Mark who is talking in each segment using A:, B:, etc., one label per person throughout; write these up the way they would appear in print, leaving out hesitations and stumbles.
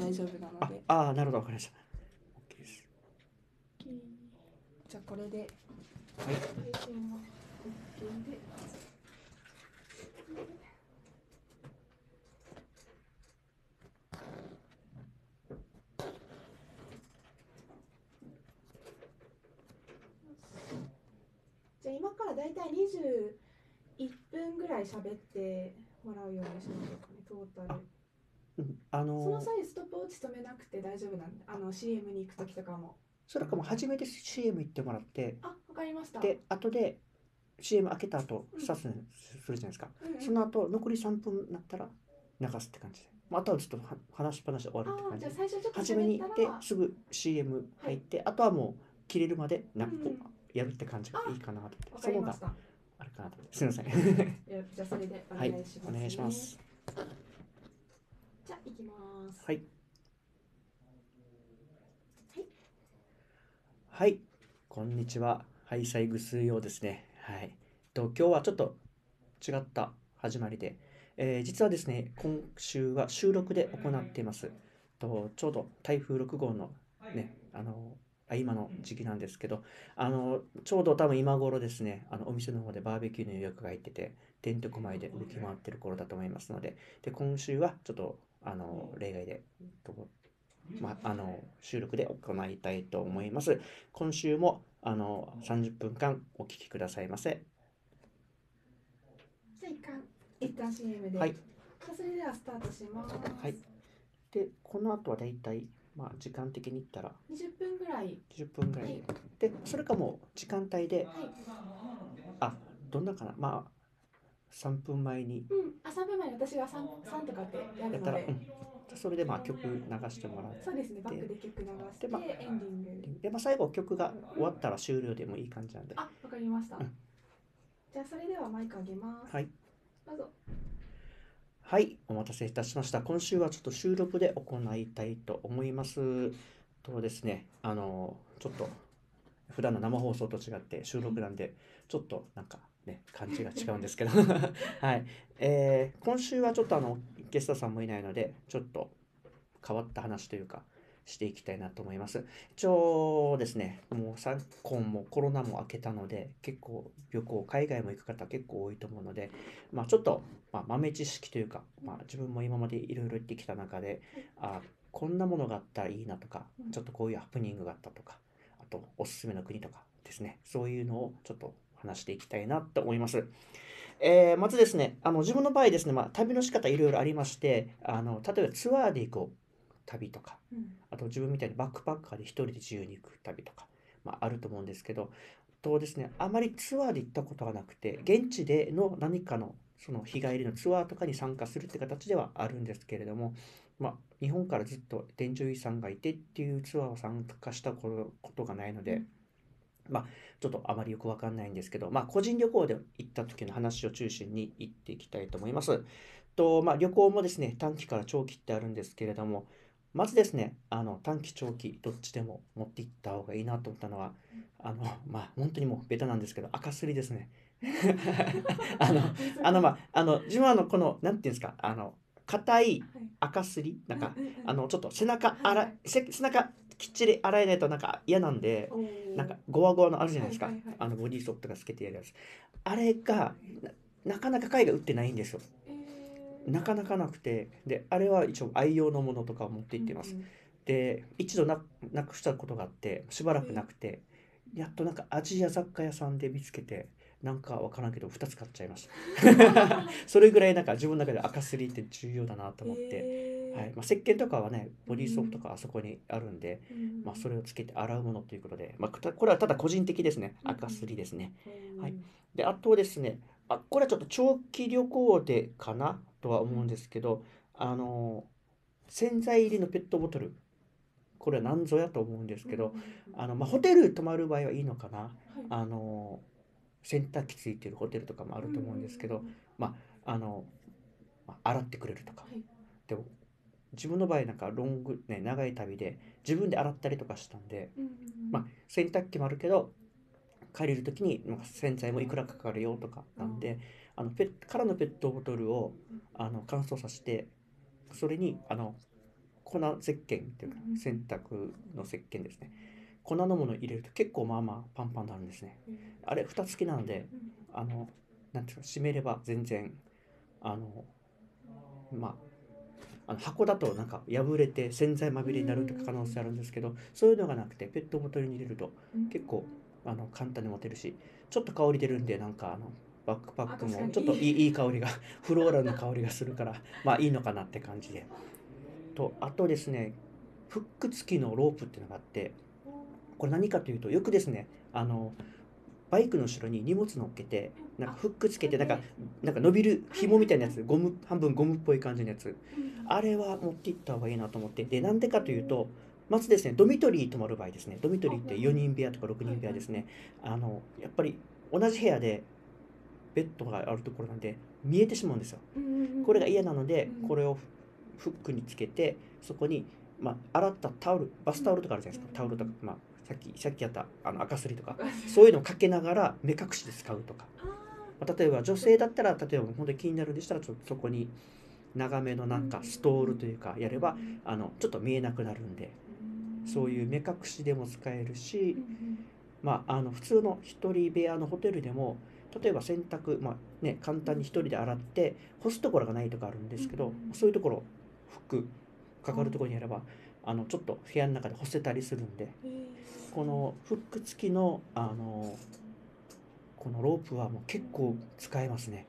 A: 大丈夫なので。
B: なるほど、わかりました。OK です。
A: じゃあこれで、
B: はい。
A: 配信は OK で。じゃあ今からだいたい21分ぐらい喋ってもらうようにしましょうかね、トータル。その際ストップウォッチ止めなくて大丈夫なんで、CM に行くときとかも。
B: それかもう初めて CM 行ってもらって、
A: わかりました。
B: で、後で CM 開けた後、スタートするじゃないですか。その後、残り3分になったら流すって感じで。あとはちょっと話しっぱなしで終わるって感じで。
A: じゃあ最初ちょっと
B: 初めに行って
A: 喋ったら、
B: すぐ CM 入って、あとはもう切れるまでやるって感じがいいかなと思って。
A: わかりました。
B: あるかなと思って。すみません。
A: じゃあそれでお願いしますね。
B: お願いします。
A: じゃあ行きます。
B: はい。はい、こんにちは。ハイサイグス用ですね。はい。今日はちょっと違った始まりで、実はですね、今週は収録で行っています。ちょうど台風6号のね、今の時期なんですけど、ちょうど多分今頃ですね、お店の方でバーベキューの予約が入ってて、てんてこまいで動き回ってる頃だと思いますので、今週はちょっと、例外で、収録で行いたいと思います。今週も30分間お聞きくださいませ。
A: じゃあ一旦 CM で。
B: はい。
A: それではスタートします。
B: はい。で、この後はだいたい時間的に言ったら
A: 20分ぐらい。
B: 20分ぐらいで、それかもう時間帯で、どんなかな、3分前に
A: 3分前に私が 3とかってやるので、
B: それで曲流してもらって、
A: そうですね、バックで曲流して、エンディング
B: で、最後曲が終わったら終了でもいい感じなんで。
A: わかりました。じゃあそれではマイクあげます。
B: はい。
A: どうぞ。
B: はい、お待たせいたしました。今週はちょっと収録で行いたいと思います。ですね、ちょっと普段の生放送と違って収録なんで、ちょっとなんかね、感じが違うんですけど、はい。今週はちょっとゲストさんもいないので、ちょっと変わった話というか、していきたいなと思います。一応ですね、もう昨今もコロナも明けたので、結構旅行、海外も行く方結構多いと思うので、ちょっと、豆知識というか、自分も今までいろいろ言ってきた中で、こんなものがあったらいいなとか、ちょっとこういうハプニングがあったとか、あとおすすめの国とかですね、そういうのをちょっと話していきたいなと思います。まずですね、自分の場合ですね、旅の仕方いろいろありまして、例えばツアーで行く旅とか、あと自分みたいにバックパッカーで一人で自由に行く旅とか、あると思うんですけど、ですね、あまりツアーで行ったことがなくて、現地での何かのその日帰りのツアーとかに参加するって形ではあるんですけれども、日本からずっと伝承遺産がいてっていうツアーを参加したことがないので、ちょっとあまりよくわかんないんですけど、個人旅行で行った時の話を中心に行っていきたいと思います。旅行もですね、短期から長期ってあるんですけれども、まずですね、短期、長期、どっちでも持っていった方がいいなと思ったのは、本当にもうベタなんですけど、赤すりですね。自分はこの、なんていうんですか、硬い赤すり、なんか、ちょっと背中きっちり洗えないとなんか嫌なんで、なんかゴワゴワのあるじゃないですか、ボディーソープとかつけてやるやつ。あれがなかなか海外売ってないんですよ。なかなかなくて、で、あれは一応愛用のものとかを持って行っています。で、一度なくしたことがあって、しばらくなくて、やっとなんかアジア雑貨屋さんで見つけて、なんかわからんけど2つ買っちゃいました。それぐらいなんか自分の中で赤すりって重要だなと思って、はい。石鹸とかはね、ボディーソープとかあそこにあるんで、それをつけて洗うものということで、これはただ個人的ですね。赤すりですね。はい。で、あとですね、これはちょっと長期旅行でかなとは思うんですけど、洗剤入りのペットボトル、これは何ぞやと思うんですけど、ホテル泊まる場合はいいのかな。洗濯機ついてるホテルとかもあると思うんですけど、洗ってくれるとか。でも自分の場合なんか長い旅で自分で洗ったりとかしたんで、洗濯機もあるけど借りる時に洗剤もいくらかかるよとかなんで、空のペットボトルを乾燥させて、それに粉石鹸っていうか洗濯の石鹸ですね。粉のものを入れると結構まあまあパンパンになるんですね。あれ蓋付きなので、なんていうか閉めれば全然ま箱だとなんか破れて洗剤まみれになるとか可能性あるんですけど、そういうのがなくてペットボトルに入れると結構簡単に持てるし、ちょっと香り出るんで、なんかバックパックもちょっといい香りがフローラルの香りがするからまあいいのかなって感じで。あとですね、フック付きのロープっていうのがあって、これ何かというと、よくですねバイクの後ろに荷物乗っけてなんかフックつけてなんか伸びる紐みたいなやつ、半分ゴムっぽい感じのやつ、あれは持っていった方がいいなと思って。で、なんでかというと、まずですね、ドミトリー泊まる場合ですね、ドミトリーって4人部屋とか6人部屋ですね、やっぱり同じ部屋でベッドがあるところなんで見えてしまうんですよ。これが嫌なので、これをフックにつけて、そこに、洗ったタオル、バスタオルとかあるじゃないですか、タオルとか、さっきやった赤すりとか、そういうのをかけながら目隠しで使うとか、例えば女性だったら、例えば本当に気になるんでしたら、ちょっとそこに長めのなんかストールというかやればちょっと見えなくなるんで、そういう目隠しでも使えるし、普通の一人部屋のホテルでも、例えば洗濯、簡単に一人で洗って干すところがないとかあるんですけど、そういうところフックかかるところにやればちょっと部屋の中で干せたりするんで、このフック付きのこのロープはもう結構使えますね。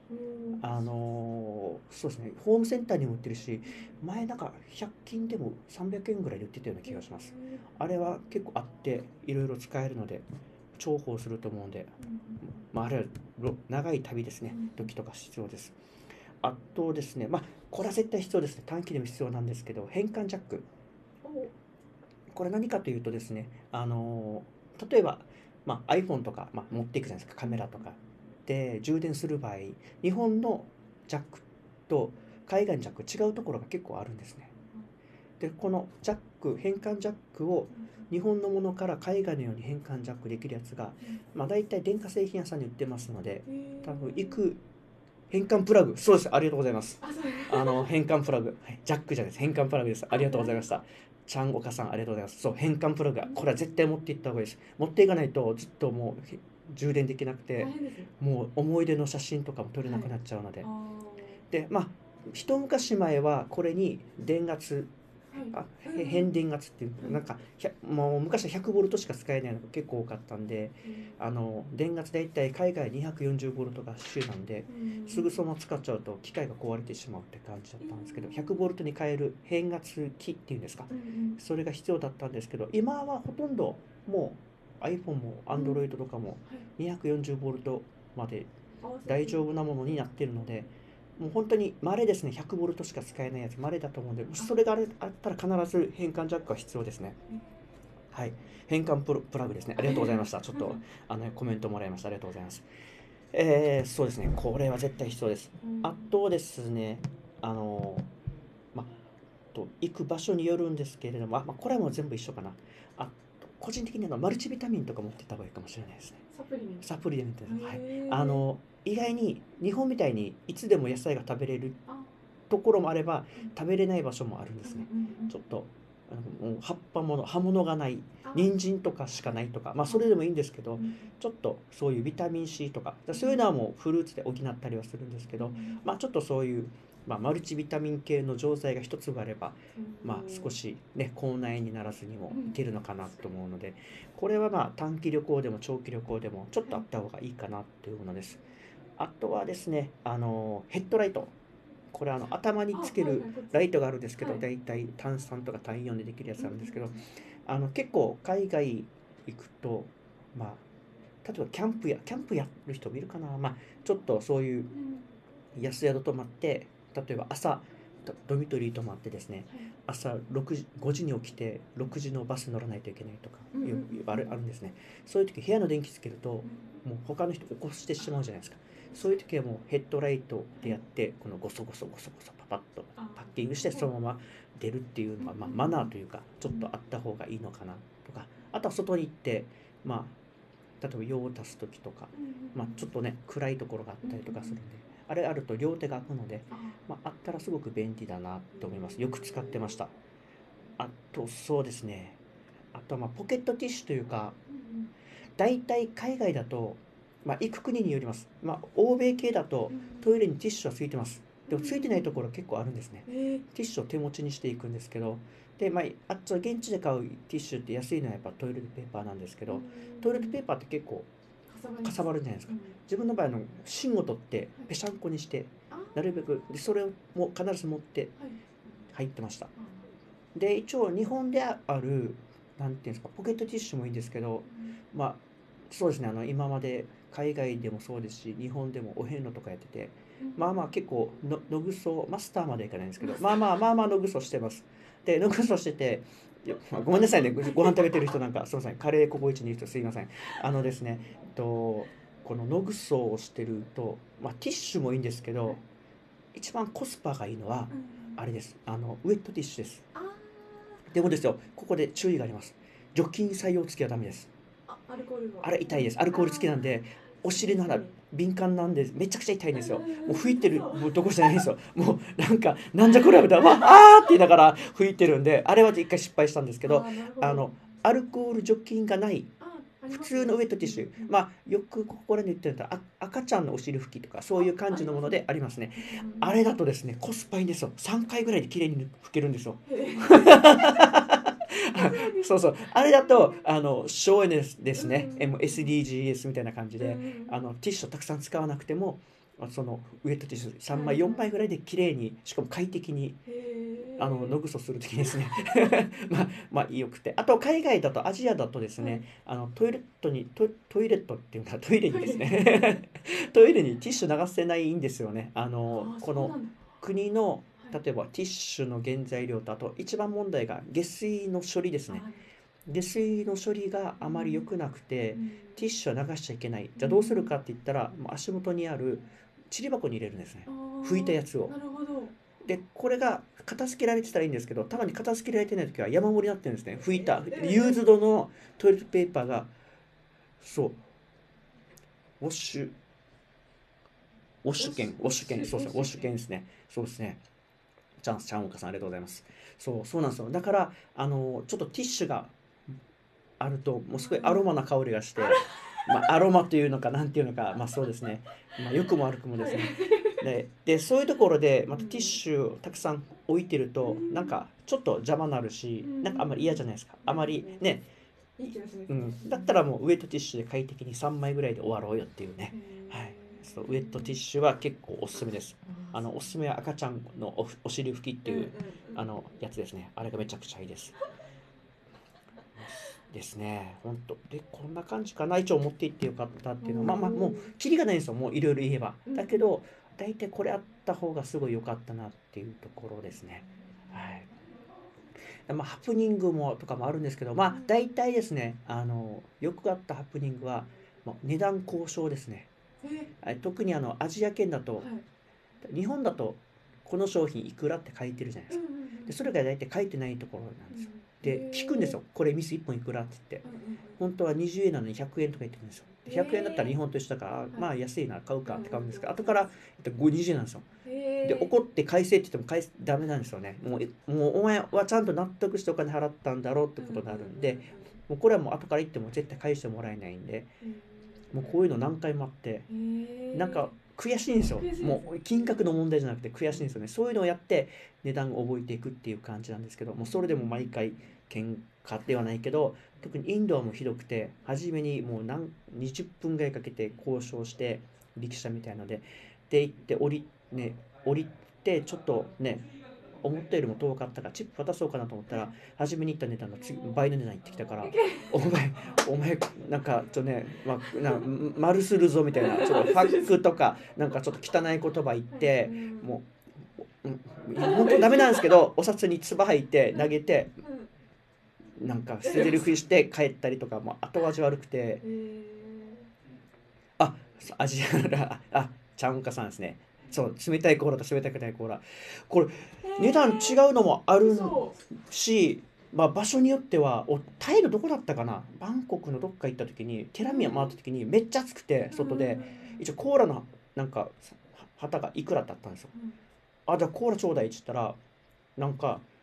B: そうですね、ホームセンターにも売ってるし、前なんか100均でも300円ぐらいで売ってたような気がします。あれは結構あっていろいろ使えるので重宝すると思うんで、あれは長い旅ですね、時とか必要です。あとですね、これは絶対必要ですね。短期でも必要なんですけど、変換ジャック。これ何かというとですね、例えば、iPhone とか、持っていくじゃないですか、カメラとかで充電する場合、日本のジャックと海外のジャック違うところが結構あるんですね。で、この変換ジャックを日本のものから海外のように変換ジャックできるやつが、大体電化製品屋さんに売ってますので、多分変換プラグ、そうです、ありがとうございます。変換プラグ、ジャックじゃないです、変換プラグです。ありがとうございました。ちゃんおかさん、ありがとうございます。そう、変換プラグ、これは絶対持っていった方がいいです。持っていかないとずっともう充電できなくて、もう思い出の写真とかも撮れなくなっちゃうので。で、一昔前はこれに電圧、変電圧っていう、なんかもう昔は100ボルトしか使えないのが結構多かったんで、電圧だいたい海外240ボルトが主なんで、すぐその使っちゃうと機械が壊れてしまうって感じだったんですけど、100ボルトに変える変圧器っていうんですか、それが必要だったんですけど、今はほとんどもう iPhone も Android とかも240ボルトまで大丈夫なものになっているので、もう本当に稀ですね、100ボルトしか使えないやつ稀だと思うんで、もしそれがあったら必ず変換ジャックは必要ですね。はい、変換プラグですね。ありがとうございました。ちょっとコメントもらいました。ありがとうございます。そうですね、これは絶対必要です。あとですね、行く場所によるんですけれども、これはもう全部一緒かな。個人的にはマルチビタミンとか持ってった方がいいかもしれないですね。サプリメントです。はい。意外に日本みたいにいつでも野菜が食べれるところもあれば、食べれない場所もあるんですね。ちょっと葉物がない、人参とかしかないとか、それでもいいんですけど、ちょっとそういうビタミン C とか、そういうのはもうフルーツで補ったりはするんですけど、ちょっとそういうマルチビタミン系の錠剤が一粒あれば、少しね、口内炎にならずにもいけるのかなと思うので、これは短期旅行でも長期旅行でもちょっとあった方がいいかなというものです。あとはですね、ヘッドライト。これ頭につけるライトがあるんですけど、だいたい単3とか単4でできるやつあるんですけど、結構海外行くと、例えばキャンプやる人もいるかな、ちょっとそういう安宿泊まって、例えば朝ドミトリー泊まってですね、朝5時に起きて6時のバス乗らないといけないとかあるんですね。そういう時部屋の電気つけるともう他の人起こしてしまうじゃないですか。そういう時はもうヘッドライトでやって、このゴソゴソパパッとパッキングしてそのまま出るっていうのは、マナーというかちょっとあった方がいいのかなとか、あとは外に行って例えば用を足す時とか、ちょっとね暗いところがあったりとかするんで、あれあると両手が空くので、あったらすごく便利だなと思います。よく使ってました。 あとそうですね、あとはまあポケットティッシュというか、
A: うん
B: 大体海外だと、まあ、行く国によります。まあ、欧米系だと
A: うん
B: トイレにティッシュはついてます。でも
A: うん
B: ついてないところ結構あるんですね。
A: え
B: ティッシュを手持ちにしていくんですけど、で、まあ、あっちは現地で買うティッシュって安いのはやっぱトイレットペーパーなんですけど、トイレットペーパーって結構かさばるじゃないですか。自分の場合芯を取ってぺしゃんこにして、なるべくでそれをも必ず持って入ってました。で一応日本であるなんていうんですか、ポケットティッシュもいいんですけど、まあそうですね、今まで海外でもそうですし日本でもお遍路とかやってて、まあまあ結構野ぐそマスターまでいかないんですけど、まあ野ぐそしてます。で野ぐそしてて、ごめんなさいね、ご飯食べてる人なんかすいません、カレーココイチにいる人すいません。ですね、この野ぐそをしてると、まあ、ティッシュもいいんですけど、一番コスパがいいのはあれです、ウェットティッシュです。でもですよ、ここで注意があります。除菌作用付きはダメです。
A: アルコールは
B: あれ痛いです。アルコール付きなんで、お尻の穴敏感なんでめちゃくちゃ痛いんですよ。もう拭いてるとこじゃないんですよ。もうなんじゃこれみたいな、あーって言いながら拭いてるんで、あれは一回失敗したんですけど、アルコール除菌がない普通のウェットティッシュ、まあよくここらで言ってるのは赤ちゃんのお尻拭きとかそういう感じのものでありますね。あれだとですね、コスパいいんですよ。3回ぐらいで綺麗に拭けるんですよ。そうそう、あれだと省エネですね、SDGs みたいな感じで、ティッシュをたくさん使わなくても、そのウェットティッシュ3枚4枚ぐらいで綺麗に、しかも快適に野ぐそする時にですねまあよくて、あと海外だとアジアだとですね、トイレットっていうかトイレにですねトイレにティッシュ流せないんですよね。この国の例えばティッシュの原材料と、あと一番問題が下水の処理ですね。下水の処理があまり良くなくて、ティッシュは流しちゃいけない。じゃあどうするかって言ったら、もう足元にあるちり箱に入れるんですね。拭いたやつを。でこれが片付けられてたらいいんですけど、たまに片付けられてない時は山盛りになってるんですね。拭いたユーズドのトイレットペーパーが、そうウォッシュ券そうですね、ウォッシュ券ですね。そうですね。チャンオカさんありがとうございます。そうなんですよ。だからちょっとティッシュがあるともうすごいアロマな香りがして、まあ、アロマというのかなんていうのか、まあそうですね、まあ、良くも悪くもですね。でそういうところでまたティッシュをたくさん置いてるとちょっと邪魔になるし、あんまり嫌じゃないですか。あまりね、だったらもうウェットティッシュで快適に3枚ぐらいで終わろうよっていうね。はい。ウェットティッシュは結構おすすめです。おすすめは赤ちゃんのお尻拭きっていうやつですね。あれがめちゃくちゃいいです。ですね。本当でこんな感じかな。一応持っていってよかったっていうのは、まあもうキリがないんですよ。もういろいろ言えば。だけど大体これあった方がすごい良かったなっていうところですね。はい。まあ、ハプニングもとかもあるんですけど、まあ大体ですね、よくあったハプニングは、値段交渉ですね。特にアジア圏だと、日本だとこの商品いくらって書いてるじゃないですか。でそれが大体書いてないところなんですよ。で聞くんですよ。これミス1本いくらって言って、本当は20円なのに100円とか言ってるんですよ。100円だったら日本と一緒だから、まあ安いな買うかって買うんですけど、後から20円なんですよ。で怒って返せって言ってもダメなんですよね。もうお前はちゃんと納得してお金払ったんだろうってことになるんで、もうこれはもう後から言っても絶対返してもらえないんで、もうこういうの何回もあって、なんか悔しいんですよ。もう金額の問題じゃなくて悔しいんですよね。そういうのをやって値段を覚えていくっていう感じなんですけど、もうそれでも毎回喧嘩ではないけど、特にインドはもうひどくて、初めにもう20分ぐらいかけて交渉して力車みたいので行って降りて、ちょっとね思ったよりも遠かったからチップ渡そうかなと思ったら、初めに言った値段の倍の値段言ってきたから、お前なんかちょっとね、丸するぞみたいな、ちょっとファックとかなんかちょっと汚い言葉言って、もう本当ダメなんですけど、お札に唾吐いて投げて、なんか捨ててるふりして帰ったりとか、後味悪くて、チャンカさんですね。そう、冷たいコーラと冷たくないコーラ、これ値段違うのもあるし、場所によってはタイのどこだったかな、バンコクのどっか行った時にテラミア回った時にめっちゃ暑くて、外で一応コーラのなんか旗がいくらだったんですよ。じゃあコーラちょうだいって言ったら、なんか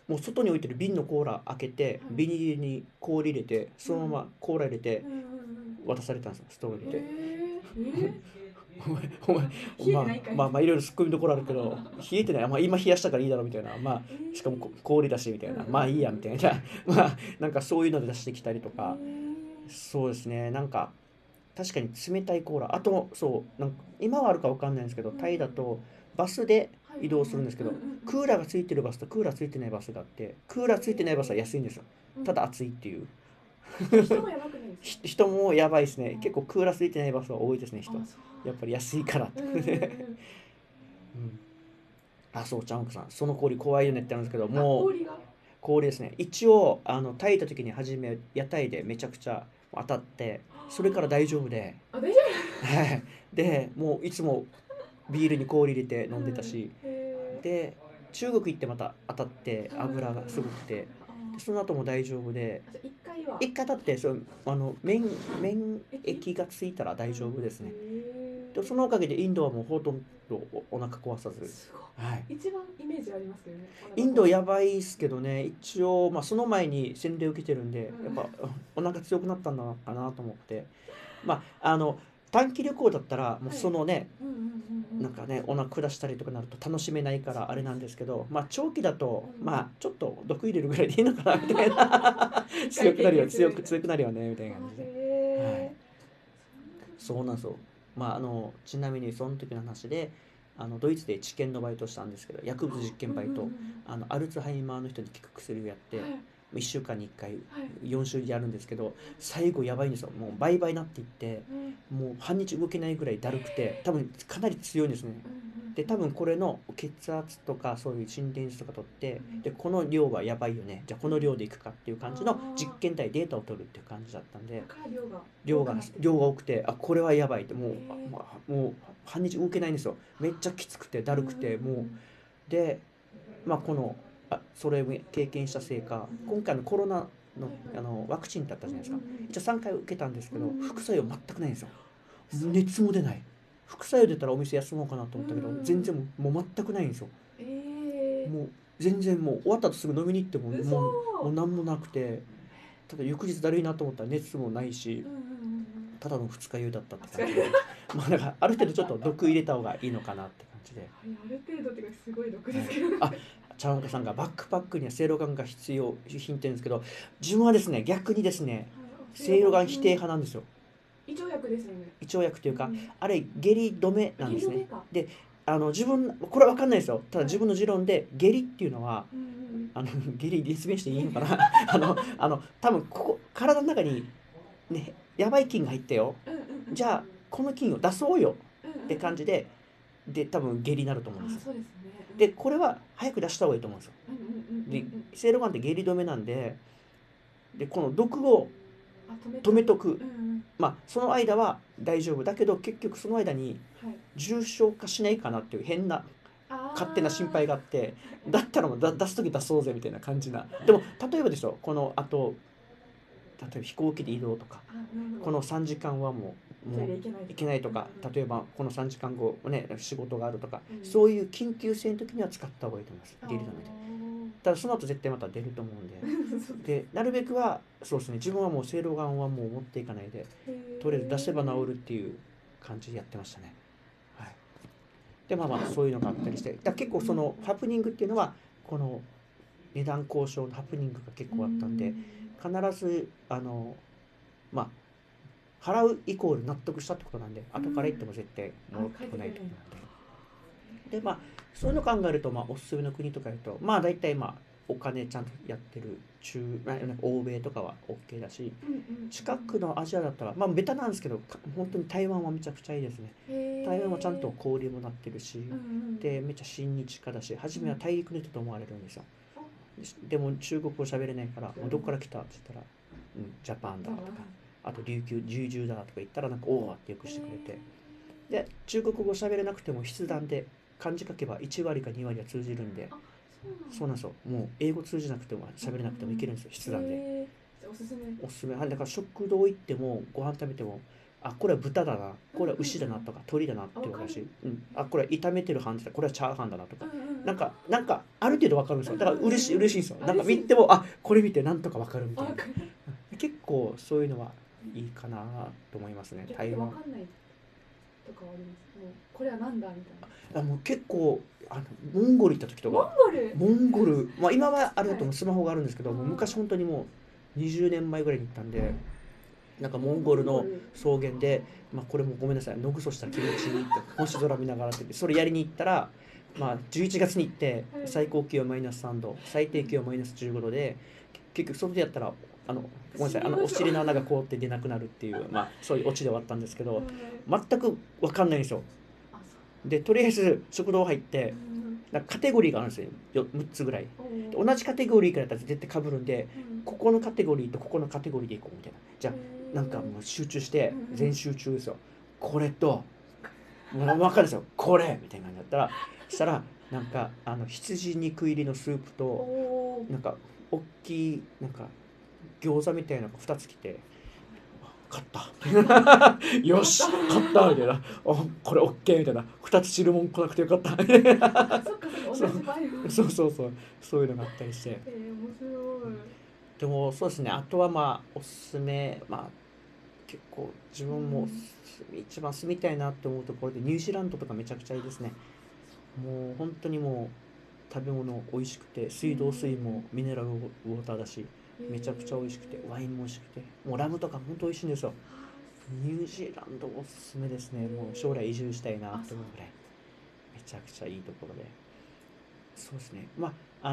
B: もう外に置いてる瓶のコーラ開けて、
A: はい
B: ビニールに氷入れて、そのままコーラ入れて
A: うんうん
B: 渡されたんですよ、ストロー入れて。お前、
A: 冷えてないかい。
B: まあいろいろ突っ込みどころあるけど、冷えてない、まあ今冷やしたからいいだろうみたいな、まあしかも氷だしみたいな、まあいいやみたいな、まあなんかそういうので出してきたりとか、そうですね、なんか確かに冷たいコーラ、あとそうなんか今はあるかわかんないんですけど、タイだとバスで移動するんですけど、クーラーがついてるバスとクーラーついてないバスがあって、クーラーついてないバスは安いんですよ。ただ暑いっていう。
A: 人もやばくないですか？
B: 人もやばいですね。結構クーラーついてないバスは多いですね、人。
A: あ、そう
B: やっぱり安いからって。うん。あ、そう、ちゃんこさん、その氷怖いよねってあるんですけど、
A: あ、
B: もう
A: 氷が。
B: 氷ですね。一応、タイ行った時に初め、屋台でめちゃくちゃ当たって、それから大丈夫で、
A: あ、大丈
B: はい。で、もういつもビールに氷入れて飲んでた
A: 夫。
B: し、
A: へ
B: で、中国行ってまた当たって
A: ー。
B: 油がすごくて、でその後も大丈夫で、
A: あ、じゃあ一回は。
B: 一回当たって、免疫がついたら大丈夫ですね。で、そのおかげでインドはもうほとんどお腹壊さず、
A: すご
B: はい。
A: い。一番イメージありますけどね。
B: インドやばいっすけどね、一応、まあ、その前に洗礼を受けてるんで、やっぱお腹強くなったんだかなと思って、まあ、短期旅行だったら、もうそのね、なんかね、お腹下したりとかなると楽しめないからあれなんですけど、まあ、長期だと、まあ、ちょっと毒入れるぐらいでいいのかなみたいな、強くなるよ、強くなるよね、みたいな感じで。はい。そうなんですよ。まあ、ちなみにその時の話で、ドイツで治験のバイトしたんですけど、薬物実験バイト、アルツハイマーの人に効く薬をやって、1週間に1回4週やるんですけど、最後やばいんですよ。もう倍々なっていって、もう半日動けないぐらいだるくて、多分かなり強いんですね。で、多分これの血圧とかそういう心電図とか取って、で、この量はやばいよね。じゃあこの量でいくかっていう感じの実験体データを取るっていう感じだったんで、量が多くて、あ、これはやばいって、もう半日動けないんですよ。めっちゃきつくてだるくて、もう。で、まあそれを経験したせいか、今回のコロナの、ワクチンだったじゃないですか。一応3回受けたんですけど、副作用全くないんですよ。熱も出ない。副作用出たらお店休もうかなと思ったけど、全然もう全くないんですよ。もう全然もう終わった後すぐ飲みに行ってももう何もなくて、ただ翌日だるいなと思ったら熱もないし、ただの二日酔いだったって感じで、まあだからある程度ちょっと毒入れた方がいいのかなって感じで。
A: ある程度っていうかすごい毒ですけど、
B: あ、茶碗さんがバックパックにはせいろがんが必要品って言うんですけど、自分はですね、逆にですね、せいろがん否定派なんですよ。
A: 胃腸薬ですよね。
B: 胃腸薬というか、あれ下痢止めなんですね。
A: 下痢止めか。
B: で、自分これは分かんないですよ。ただ自分の持論で下痢っていうのは、下痢実現していいのかな多分体の中にね、やばい菌が入ったよ。じゃあこの菌を出そうよって感じで、多分下痢になると思うんですよ。
A: そうですね。
B: で、これは早く出した方がいいと思うんですよ。で、せいろがんって下痢止めなんで、この毒を止めとく。まあその間は大丈夫だけど、結局その間に重症化しないかなっていう変な勝手な心配があって、だったらもう出す時出そうぜみたいな感じな。でも例えばでしょ、例えば飛行機で移動とか、この3時間はもういけないとか、例えばこの3時間後ね仕事があるとか、そういう緊急性の時には使った方がいいと思います、下痢止めで。ただその後絶対また出ると思うんで、なるべくはそうですね、自分はもうせいろがんはもう持っていかないで、とりあえず出せば治るっていう感じでやってましたね。はい。で、まあそういうのがあったりして、結構そのハプニングっていうのは、この値段交渉のハプニングが結構あったんで、必ずまあ払うイコール納得したってことなんで、後から言っても絶対戻ってこないと思うんで。で、まあそういうの考えると、おすすめの国とか言うと、大体お金ちゃんとやってる欧米とかは OK だし、近くのアジアだったら、ベタなんですけど、本当に台湾はめちゃくちゃいいですね。台湾はちゃんと交流もなってるし、でめっちゃ親日家だし、初めは大陸の人と思われるんですよ。でも中国語喋れないから、どこから来たって言ったら、ジャパンだとか、あと琉球だとか言ったら、なんかおおってよくしてくれて、で中国語喋れなくても筆談で漢字書けば1割か2割は通じるんで、そうなんですよ。もう英語通じなくても喋れなくてもいけるんですよ、筆談で。おすすめ。だから食堂行ってもご飯食べても、 あ、これは豚だな、これは牛だなとか鳥だなっていうのだし、あ、これは炒めてるハンズだ、これはチャーハンだなとか、なんかある程度わかるんですよ。だから嬉しいんですよ。なんか見ても、あ、これ見てなんとかわかるみたいな。結構そういうのはいいかなと思いますね。台湾。
A: わかんないとかはあります。もうこれはなんだみたいな。
B: もう結構モンゴル行った時とか、モンゴル、まあ今はあれだとスマホがあるんですけど、もう昔本当にもう20年前ぐらいに行ったんで、なんかモンゴルの草原で、まあこれもごめんなさい、野ぐそしたら気持ちいいって星空見ながらって、それやりに行ったら、まあ11月に行って最高気温マイナス3度、最低気温マイナス15度で、結局外でやったらごめんなさい、お尻の穴が凍って出なくなるっていう、まあそういうオチで終わったんですけど、全く分かんないんですよ。でとりあえず食堂入って、なんかカテゴリーがあるんですよ、6つぐらい。で同じカテゴリーからやったら絶対かぶるんで、ここのカテゴリーとここのカテゴリーでいこうみたいな。じゃあなんかもう集中して全集中ですよ。これともう分かるんですよ、これみたいな感じだったら、そしたらなんか羊肉入りのスープとなんか大きいなんか餃子みたいなのが2つ来て、買ったよし買ったみたいな、あこれ OK みたいな、2つ汁物来なくてよかったみたいなそうそういうのがあったりして、
A: 面白い。
B: でもそうですね、あとはまあおすすめ、まあ結構自分も一番住みたいなって思うところでニュージーランドとかめちゃくちゃいいですね。もう本当にもう食べ物美味しくて、水道水もミネラルウォーターだし、めちゃくちゃ美味しくて、ワインも美味しくて、もうラムとか本当美味しいんですよ。ニュージーランドおすすめですね。もう将来移住したいなって思うぐらいめちゃくちゃいいところで、そうですね。まあ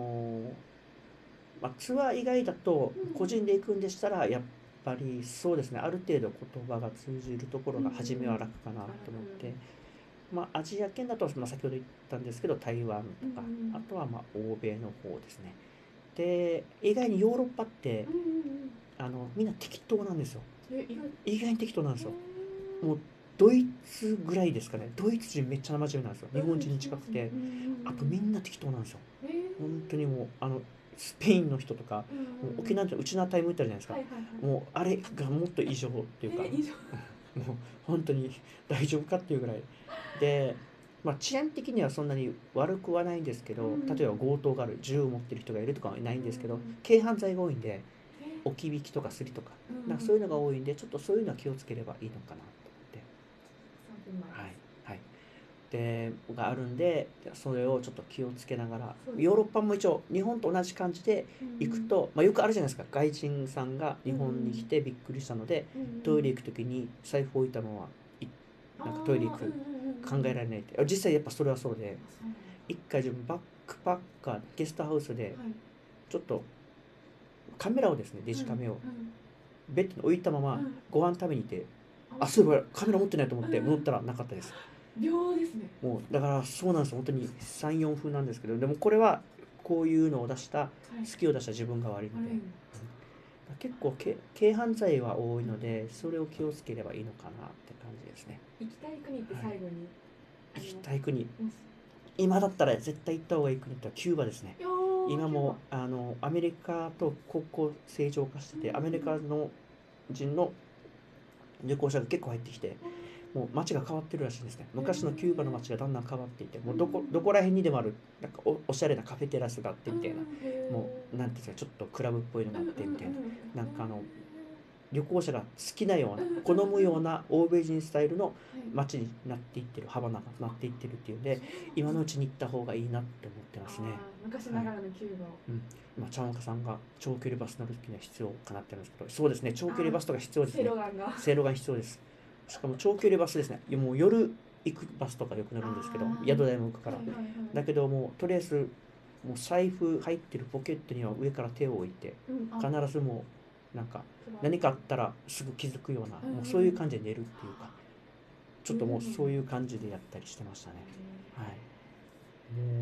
B: まあ、ツアー以外だと個人で行くんでしたらやっぱりそうですね、ある程度言葉が通じるところが初めは楽かなと思って、まあ、アジア圏だと、まあ、先ほど言ったんですけど台湾とか、あとはまあ欧米の方ですね。で意外にヨーロッパってみんな適当なんですよ。意外に適当なんですよ。もうドイツぐらいですかね。ドイツ人めっちゃ生真面目なんですよ。日本人に近くて、あとみんな適当なんですよ。本当にもうスペインの人とか、もう沖縄でうちのタイム行ったじゃないですか、もうあれがもっと異常っていうか、もう本当に大丈夫かっていうぐらいで、まあ、治安的にはそんなに悪くはないんですけど、例えば強盗がある、銃を持ってる人がいるとかはないんですけど、軽犯罪が多いんで、置き引きとかすりとか、なんかそういうのが多いんで、ちょっとそういうのは気をつければいいのかなと思って、はいはい、でがあるんで、それをちょっと気をつけながら、ヨーロッパも一応日本と同じ感じで行くと、まあ、よくあるじゃないですか、外人さんが日本に来てびっくりしたので、トイレ行く時に財布置いたままなんかトイレ行く考えられないって、実際やっぱそれはそうで、一回自分バックパッカーゲストハウスでちょっとカメラをですね、デジカメをベッドに置いたままご飯食べに行って、あ、そういえばカメラ持ってないと思って戻ったらなかったです。
A: 秒ですね。
B: もうだからそうなんですよ、本当に3、4分なんですけど、でもこれはこういうのを出した好きを出した自分が悪いので、結構軽犯罪は多いので、それを気をつければいいのかなって感じですね。
A: 行きたい国って最後に、
B: 行きたい国、今だったら絶対行った方がいい国ってキューバですね。今もアメリカと国交正常化してて、アメリカの人の旅行者が結構入ってきて、もう街が変わってるらしいんですね。昔のキューバの街がだんだん変わっていて、もうどこら辺にでもあるなんかおしゃれなカフェテラスがあってみたいな、もうなんていうんですか、ちょっとクラブっぽいのがあってみたいな、なんか旅行者が好きなような、好むような欧米人スタイルの街になっていってる、幅がなっていってるっていうんで、今のうちに行った方がいいなって思ってますね。
A: 昔ながらのキューバを、
B: 今茶岡さんが長距離バス乗る時には必要かなって言うんですけど、そうですね、長距離バスとか必要ですね。セイロガン必要です。しかも長距離バスですね。もう夜行くバスとかよく乗るんですけど、宿代も浮くから、だけどもうとりあえずもう財布入ってるポケットには上から手を置いて、必ずもうなんか何かあったらすぐ気づくような、もうそういう感じで寝るっていうか、ちょっともうそういう感じでやったりしてましたね。はい、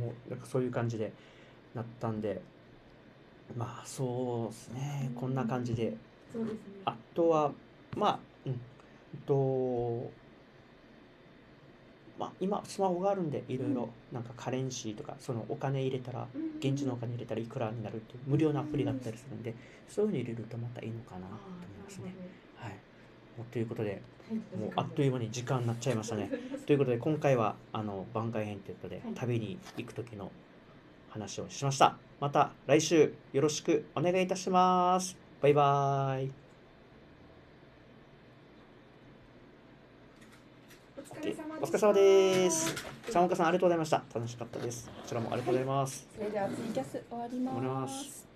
B: もうなんかそういう感じでなったんで、まあそうですね、こんな感じで、あとはまあまあ、今スマホがあるんでいろいろなんかカレンシーとか、そのお金入れたら現地のお金入れたらいくらになるっていう無料のアプリがあったりするんで、そういうの入れるとまたいいのかなと思いますね。はい、 ということで、
A: はい、
B: もうあっという間に時間になっちゃいましたね。ということで、今回は番外編ということで、
A: はい
B: 旅に行く時の話をしました。また来週よろしくお願いいたします。バイバーイ。
A: お疲れ様
B: お疲れ
A: でした。
B: 様です。山岡さんありがとうございました。楽しかったです。こちらもありがとうございます。
C: それではツイキャス終わり
B: 終わりま
C: ますす。